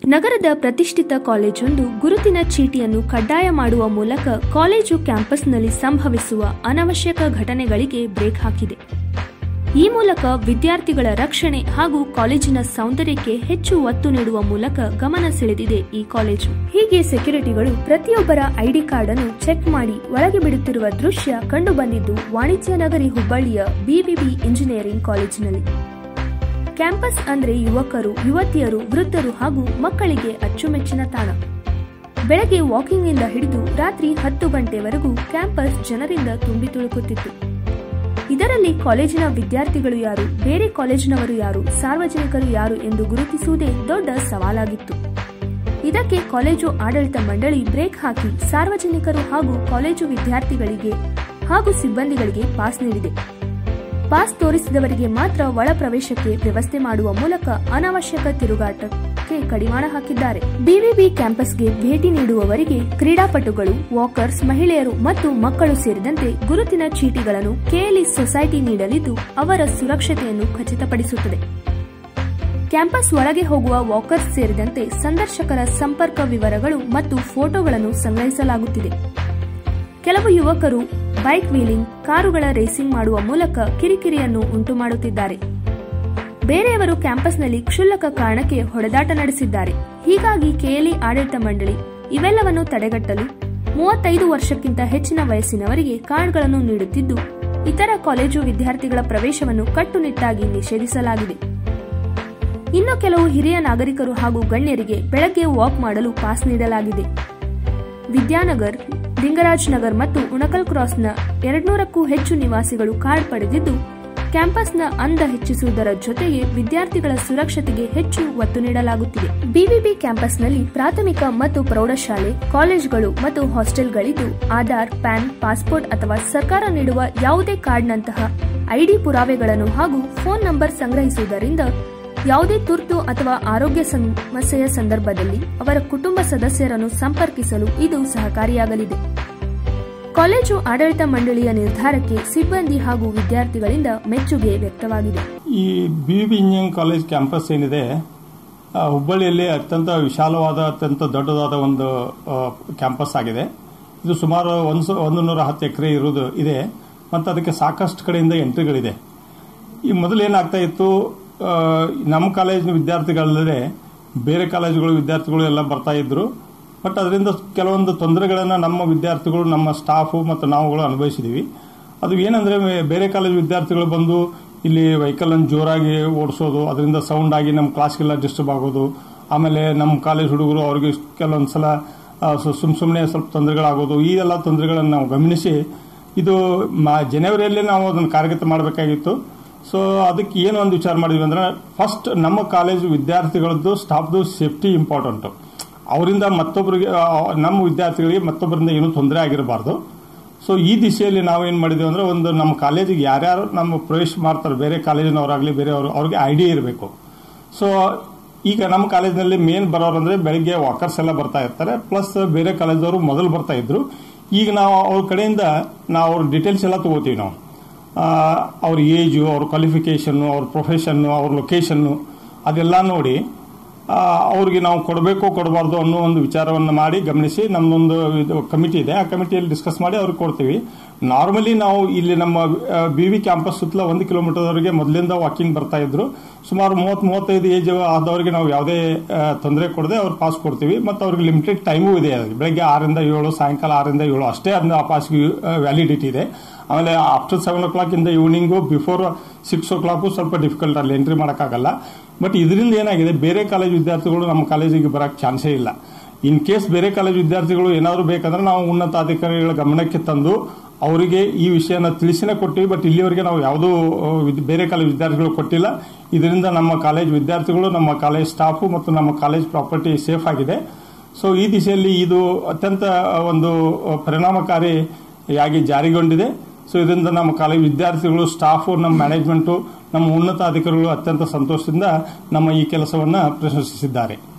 ನಗರದ ಪ್ರತಿಷ್ಠಿತ ಕಾಲೇಜೊಂದು ಗುರುತಿನ ಚೀಟಿಯನ್ನು ಕಡ್ಡಾಯ ಮಾಡುವ ಮೂಲಕ ಕಾಲೇಜು ಕ್ಯಾಂಪಸ್ನಲ್ಲಿ ಸಂಭವಿಸುವ ಅನವಶ್ಯಕ ಘಟನೆಗಳಿಗೆ ಬ್ರೇಕ್ ಹಾಕಿದೆ. ಈ ಮೂಲಕ ವಿದ್ಯಾರ್ಥಿಗಳ ರಕ್ಷಣೆ ಹಾಗೂ ಕಾಲೇಜಿನ ಸೌಂದರ್ಯಕ್ಕೆ ಹೆಚ್ಚು ಒತ್ತು ನೀಡುವ ಮೂಲಕ ಗಮನ ಸೆಳೆದಿದೆ ಈ ಕಾಲೇಜು. ಹೀಗೆ ಸೆಕ್ಯೂರಿಟಿಗಳು ಪ್ರತಿಯೊಬ್ಬರ ಐಡಿ ಕಾರ್ಡ್ ಅನ್ನು ಚೆಕ್ ಮಾಡಿ ಒಳಗೆ ಬಿಡುತ್ತಿರುವ ದೃಶ್ಯ ಕಂಡುಬಂದಿದ್ದು ವಾಣಿಜ್ಯ ನಗರಿ ಹುಬ್ಬಳ್ಳಿಯ ಬಿಬಿಬಿ ಇಂಜಿನಿಯರಿಂಗ್ ಕಾಲೇಜಿನಲ್ಲಿ. ಕ್ಯಾಂಪಸ್ ಅಂದ್ರೆ ಯುವಕರು, ಯುವತಿಯರು, ವೃದ್ಧರು ಹಾಗೂ ಮಕ್ಕಳಿಗೆ ಅಚ್ಚುಮೆಚ್ಚಿನ ತಾಣ. ಬೆಳಗ್ಗೆ ವಾಕಿಂಗ್ ಇಂದ ಹಿಡಿದು ರಾತ್ರಿ 10 ಗಂಟೆವರೆಗೂ ಕ್ಯಾಂಪಸ್ ಜನರಿಂದ ತುಂಬಿ ತುಳುಕುತ್ತಿತ್ತು. ಇದರಲ್ಲಿ ಕಾಲೇಜಿನ ವಿದ್ಯಾರ್ಥಿಗಳು ಯಾರು, ಬೇರೆ ಕಾಲೇಜಿನವರು ಯಾರು, ಸಾರ್ವಜನಿಕರು ಯಾರು ಎಂದು ಗುರುತಿಸುವುದೇ ದೊಡ್ಡ ಸವಾಲಾಗಿತ್ತು. ಇದಕ್ಕೆ ಕಾಲೇಜು ಆಡಳಿತ ಮಂಡಳಿ ಬ್ರೇಕ್ ಹಾಕಿ ಸಾರ್ವಜನಿಕರು ಹಾಗೂ ಕಾಲೇಜು ವಿದ್ಯಾರ್ಥಿಗಳಿಗೆ ಹಾಗೂ ಸಿಬ್ಬಂದಿಗಳಿಗೆ ಪಾಸ್ ನೀಡಿದೆ. ಪಾಸ್ ತೋರಿಸಿದವರಿಗೆ ಮಾತ್ರ ಒಳ ಪ್ರವೇಶಕ್ಕೆ ವ್ಯವಸ್ಥೆ ಮಾಡುವ ಮೂಲಕ ಅನಾವಶ್ಯಕ ತಿರುಗಾಟಕ್ಕೆ ಕಡಿವಾಣ ಹಾಕಿದ್ದಾರೆ. ಬಿಬಿಬಿ ಕ್ಯಾಂಪಸ್ಗೆ ಭೇಟಿ ನೀಡುವವರಿಗೆ ಕ್ರೀಡಾಪಟುಗಳು, ವಾಕರ್ಸ್, ಮಹಿಳೆಯರು ಮತ್ತು ಮಕ್ಕಳು ಸೇರಿದಂತೆ ಗುರುತಿನ ಚೀಟಿಗಳನ್ನು ಕೆಎಲ್ಇ ಸೊಸೈಟಿ ನೀಡಲಿದ್ದು ಅವರ ಸುರಕ್ಷತೆಯನ್ನು ಖಚಿತಪಡಿಸುತ್ತದೆ. ಕ್ಯಾಂಪಸ್ ಒಳಗೆ ಹೋಗುವ ವಾಕರ್ಸ್ ಸೇರಿದಂತೆ ಸಂದರ್ಶಕರ ಸಂಪರ್ಕ ವಿವರಗಳು ಮತ್ತು ಫೋಟೋಗಳನ್ನು ಸಂಗ್ರಹಿಸಲಾಗುತ್ತಿದೆ. ಕೆಲವು ಯುವಕರು ಬೈಕ್ ವೀಲಿಂಗ್, ಕಾರುಗಳ ರೇಸಿಂಗ್ ಮಾಡುವ ಮೂಲಕ ಕಿರಿಕಿರಿಯನ್ನು ಉಂಟು ಮಾಡುತ್ತಿದ್ದಾರೆ. ಬೇರೆಯವರು ಕ್ಯಾಂಪಸ್ನಲ್ಲಿ ಕ್ಷುಲ್ಲಕ ಕಾರಣಕ್ಕೆ ಹೊಡೆದಾಟ ನಡೆಸಿದ್ದಾರೆ. ಹೀಗಾಗಿ ಕೆಎಲ್ಇ ಆಡಳಿತ ಮಂಡಳಿ ಇವೆಲ್ಲವನ್ನು ತಡೆಗಟ್ಟಲು 35 ವರ್ಷಕ್ಕಿಂತ ಹೆಚ್ಚಿನ ವಯಸ್ಸಿನವರಿಗೆ ಕಾರ್ಡ್ಗಳನ್ನು ನೀಡುತ್ತಿದ್ದು, ಇತರ ಕಾಲೇಜು ವಿದ್ಯಾರ್ಥಿಗಳ ಪ್ರವೇಶವನ್ನು ಕಟ್ಟುನಿಟ್ಟಾಗಿ ನಿಷೇಧಿಸಲಾಗಿದೆ. ಇನ್ನು ಕೆಲವು ಹಿರಿಯ ನಾಗರಿಕರು ಹಾಗೂ ಗಣ್ಯರಿಗೆ ಬೆಳಗ್ಗೆ ವಾಕ್ ಮಾಡಲು ಪಾಸ್ ನೀಡಲಾಗಿದೆ. ವಿದ್ಯಾನಗರ್, ಲಿಂಗರಾಜ್ ನಗರ್ ಮತ್ತು ಉಣಕಲ್ ಕ್ರಾಸ್ನ 200ಕ್ಕೂ ಹೆಚ್ಚು ನಿವಾಸಿಗಳು ಕಾರ್ಡ್ ಪಡೆದಿದ್ದು, ಕ್ಯಾಂಪಸ್ನ ಅಂದ ಹೆಚ್ಚಿಸುವುದರ ಜೊತೆಗೆ ವಿದ್ಯಾರ್ಥಿಗಳ ಸುರಕ್ಷತೆಗೆ ಹೆಚ್ಚು ಒತ್ತು ನೀಡಲಾಗುತ್ತಿದೆ. ಬಿಬಿಬಿ ಕ್ಯಾಂಪಸ್ನಲ್ಲಿ ಪ್ರಾಥಮಿಕ ಮತ್ತು ಪ್ರೌಢಶಾಲೆ, ಕಾಲೇಜುಗಳು ಮತ್ತು ಹಾಸ್ಟೆಲ್ಗಳಿದ್ದು, ಆಧಾರ್, ಪ್ಯಾನ್, ಪಾಸ್ಪೋರ್ಟ್ ಅಥವಾ ಸರ್ಕಾರ ನೀಡುವ ಯಾವುದೇ ಕಾರ್ಡ್ನಂತಹ ಐಡಿ ಪುರಾವೆಗಳನ್ನು ಹಾಗೂ ಫೋನ್ ನಂಬರ್ ಸಂಗ್ರಹಿಸುವುದರಿಂದ ಯಾವುದೇ ತುರ್ತು ಅಥವಾ ಆರೋಗ್ಯ ಸಮಸ್ಯೆಯ ಸಂದರ್ಭದಲ್ಲಿ ಅವರ ಕುಟುಂಬ ಸದಸ್ಯರನ್ನು ಸಂಪರ್ಕಿಸಲು ಇದು ಸಹಕಾರಿಯಾಗಲಿದೆ. ಕಾಲೇಜು ಆಡಳಿತ ಮಂಡಳಿಯ ನಿರ್ಧಾರಕ್ಕೆ ಸಿಬ್ಬಂದಿ ಹಾಗೂ ವಿದ್ಯಾರ್ಥಿಗಳಿಂದ ಮೆಚ್ಚುಗೆ ವ್ಯಕ್ತವಾಗಿದೆ. ಈ ಬಿಬಿಬಿ ಇಂಜಿನಿಯರಿಂಗ್ ಕಾಲೇಜ್ ಕ್ಯಾಂಪಸ್ ಏನಿದೆ, ಹುಬ್ಬಳ್ಳಿಯಲ್ಲಿ ಅತ್ಯಂತ ವಿಶಾಲವಾದ, ಅತ್ಯಂತ ದೊಡ್ಡದಾದ ಒಂದು ಕ್ಯಾಂಪಸ್ ಆಗಿದೆ. ಇದು ಸುಮಾರು 110 ಎಕರೆ ಇದೆ ಮತ್ತು ಅದಕ್ಕೆ ಸಾಕಷ್ಟು ಕಡೆಯಿಂದ ಎಂಟ್ರಿಗಳಿದೆ. ಈ ಮೊದಲು ಏನಾಗ್ತಾ ಇತ್ತು, ನಮ್ಮ ಕಾಲೇಜಿನ ವಿದ್ಯಾರ್ಥಿಗಳಲ್ಲದೆ ಬೇರೆ ಕಾಲೇಜುಗಳ ವಿದ್ಯಾರ್ಥಿಗಳು ಎಲ್ಲ ಬರ್ತಾ ಇದ್ರು. ಬಟ್ ಅದರಿಂದ ಕೆಲವೊಂದು ತೊಂದರೆಗಳನ್ನು ನಮ್ಮ ವಿದ್ಯಾರ್ಥಿಗಳು, ನಮ್ಮ ಸ್ಟಾಫು ಮತ್ತು ನಾವುಗಳು ಅನುಭವಿಸಿದೀವಿ. ಅದು ಏನಂದ್ರೆ, ಬೇರೆ ಕಾಲೇಜು ವಿದ್ಯಾರ್ಥಿಗಳು ಬಂದು ಇಲ್ಲಿ ವೆಹಿಕಲ್ ಅನ್ನು ಜೋರಾಗಿ ಓಡಿಸೋದು, ಅದರಿಂದ ಸೌಂಡ್ ಆಗಿ ನಮ್ಮ ಕ್ಲಾಸ್ಗೆಲ್ಲ ಡಿಸ್ಟರ್ಬ್ ಆಗೋದು. ಆಮೇಲೆ ನಮ್ಮ ಕಾಲೇಜ್ ಹುಡುಗರು ಅವ್ರಿಗೆ ಕೆಲವೊಂದ್ಸಲ ಸುಮ್ಮನೆ ಸ್ವಲ್ಪ ತೊಂದರೆಗಳಾಗೋದು. ಈ ಎಲ್ಲ ತೊಂದರೆಗಳನ್ನು ನಾವು ಗಮನಿಸಿ ಇದು ಜನವರಿಯಲ್ಲೇ ನಾವು ಅದನ್ನು ಕಾರ್ಯಗತ ಮಾಡಬೇಕಾಗಿತ್ತು. ಸೊ ಅದಕ್ಕೆ ಏನು ಒಂದು ವಿಚಾರ ಮಾಡಿದ್ವಿ ಅಂದ್ರೆ, ಫಸ್ಟ್ ನಮ್ಮ ಕಾಲೇಜು ವಿದ್ಯಾರ್ಥಿಗಳದ್ದು, ಸ್ಟಾಫ್ದು ಸೇಫ್ಟಿ ಇಂಪಾರ್ಟೆಂಟ್. ಅವರಿಂದ ಮತ್ತೊಬ್ಬರಿಗೆ, ನಮ್ಮ ವಿದ್ಯಾರ್ಥಿಗಳಿಗೆ ಮತ್ತೊಬ್ಬರಿಂದ ಏನೂ ತೊಂದರೆ ಆಗಿರಬಾರ್ದು. ಸೊ ಈ ದಿಶೆಯಲ್ಲಿ ನಾವೇನು ಮಾಡಿದ್ವಿ ಅಂದ್ರೆ, ಒಂದು ನಮ್ಮ ಕಾಲೇಜಿಗೆ ಯಾರ್ಯಾರು ನಮ್ಮ ಪ್ರವೇಶ ಮಾಡ್ತಾರೆ, ಬೇರೆ ಕಾಲೇಜಿನವರಾಗಲಿ ಬೇರೆಯವರು, ಅವ್ರಿಗೆ ಐಡಿಯಾ ಇರಬೇಕು. ಸೊ ಈಗ ನಮ್ಮ ಕಾಲೇಜಿನಲ್ಲಿ ಮೇನ್ ಬರೋರಂದ್ರೆ ಬೆಳಿಗ್ಗೆ ವಾಕರ್ಸ್ ಎಲ್ಲ ಬರ್ತಾ ಇರ್ತಾರೆ, ಪ್ಲಸ್ ಬೇರೆ ಕಾಲೇಜದವರು ಮೊದಲು ಬರ್ತಾ ಇದ್ರು. ಈಗ ನಾವು ಅವ್ರ ಕಡೆಯಿಂದ ಅವ್ರ ಡೀಟೇಲ್ಸ್ ಎಲ್ಲ ತಗೋತೀವಿ. ನಾವು ಅವ್ರ ಏಜು, ಅವ್ರ ಕ್ವಾಲಿಫಿಕೇಷನ್ನು, ಅವ್ರ ಪ್ರೊಫೆಷನ್ನು, ಅವ್ರ ಲೊಕೇಶನ್ನು ಅದೆಲ್ಲ ನೋಡಿ ಅವ್ರಿಗೆ ನಾವು ಕೊಡಬೇಕು ಕೊಡಬಾರ್ದು ಅನ್ನೋ ಒಂದು ವಿಚಾರವನ್ನು ಮಾಡಿ ಗಮನಿಸಿ ನಮ್ಮದೊಂದು ಕಮಿಟಿ ಇದೆ. ಆ ಕಮಿಟಿಯಲ್ಲಿ ಡಿಸ್ಕಸ್ ಮಾಡಿ ಅವ್ರಿಗೆ ಕೊಡ್ತೀವಿ. ನಾರ್ಮಲಿ ನಾವು ಇಲ್ಲಿ ನಮ್ಮ ಬಿವಿ ಕ್ಯಾಂಪಸ್ ಸುತ್ತಲ 1 ಕಿಲೋಮೀಟರ್ವರೆಗೆ ಮೊದಲಿಂದ ವಾಕಿಂಗ್ ಬರ್ತಾ ಇದ್ರು. ಸುಮಾರು 30-35 ಏಜ್ ಆದವರಿಗೆ ನಾವು ಯಾವುದೇ ತೊಂದರೆ ಕೊಡದೆ ಅವ್ರು ಪಾಸ್ ಕೊಡ್ತೀವಿ. ಮತ್ತು ಅವ್ರಿಗೆ ಲಿಮಿಟೆಡ್ ಟೈಮೂ ಇದೆ. ಬೆಳಗ್ಗೆ 6 ರಿಂದ 7, ಸಾಯಂಕಾಲ 6 ರಿಂದ 7 ಅಷ್ಟೇ ಅದನ್ನ ಆ ಪಾಸ್ಗೆ ವ್ಯಾಲಿಡಿಟಿ ಇದೆ. ಆಮೇಲೆ ಆಫ್ಟರ್ 7 o'clock ಇಂದ ಈವ್ನಿಂಗು, ಬಿಫೋರ್ 6 o'clock ಸ್ವಲ್ಪ ಡಿಫಿಕಲ್ಟ್, ಅಲ್ಲಿ ಎಂಟ್ರಿ ಮಾಡೋಕ್ಕಾಗಲ್ಲ. ಬಟ್ ಇದರಿಂದ ಏನಾಗಿದೆ, ಬೇರೆ ಕಾಲೇಜ್ ವಿದ್ಯಾರ್ಥಿಗಳು ನಮ್ಮ ಕಾಲೇಜಿಗೆ ಬರೋಕ್ಕೆ ಚಾನ್ಸೇ ಇಲ್ಲ. ಇನ್ ಕೇಸ್ ಬೇರೆ ಕಾಲೇಜ್ ವಿದ್ಯಾರ್ಥಿಗಳು ಏನಾದರೂ ಬೇಕಂದ್ರೆ ನಾವು ಉನ್ನತಾಧಿಕಾರಿಗಳ ಗಮನಕ್ಕೆ ತಂದು ಅವರಿಗೆ ಈ ವಿಷಯನ ತಿಳಿಸಿನೇ ಕೊಟ್ಟಿವಿ. ಬಟ್ ಇಲ್ಲಿವರೆಗೆ ನಾವು ಯಾವುದೂ ಬೇರೆ ಕಾಲೇಜ್ ವಿದ್ಯಾರ್ಥಿಗಳು ಕೊಟ್ಟಿಲ್ಲ. ಇದರಿಂದ ನಮ್ಮ ಕಾಲೇಜ್ ವಿದ್ಯಾರ್ಥಿಗಳು, ನಮ್ಮ ಕಾಲೇಜ್ ಸ್ಟಾಫು ಮತ್ತು ನಮ್ಮ ಕಾಲೇಜ್ ಪ್ರಾಪರ್ಟಿ ಸೇಫ್ ಆಗಿದೆ. ಸೊ ಈ ದಿಶೆಯಲ್ಲಿ ಇದು ಅತ್ಯಂತ ಒಂದು ಪರಿಣಾಮಕಾರಿಯಾಗಿ ಜಾರಿಗೊಂಡಿದೆ. ಸೊ ಇದರಿಂದ ನಮ್ಮ ಕಾಲೇಜ್ ವಿದ್ಯಾರ್ಥಿಗಳು, ಸ್ಟಾಫು, ನಮ್ಮ ಮ್ಯಾನೇಜ್ಮೆಂಟು, ನಮ್ಮ ಉನ್ನತ ಅಧಿಕಾರಿಗಳು ಅತ್ಯಂತ ಸಂತೋಷದಿಂದ ನಮ್ಮ ಈ ಕೆಲಸವನ್ನು ಪ್ರಶಂಸಿಸಿದ್ದಾರೆ.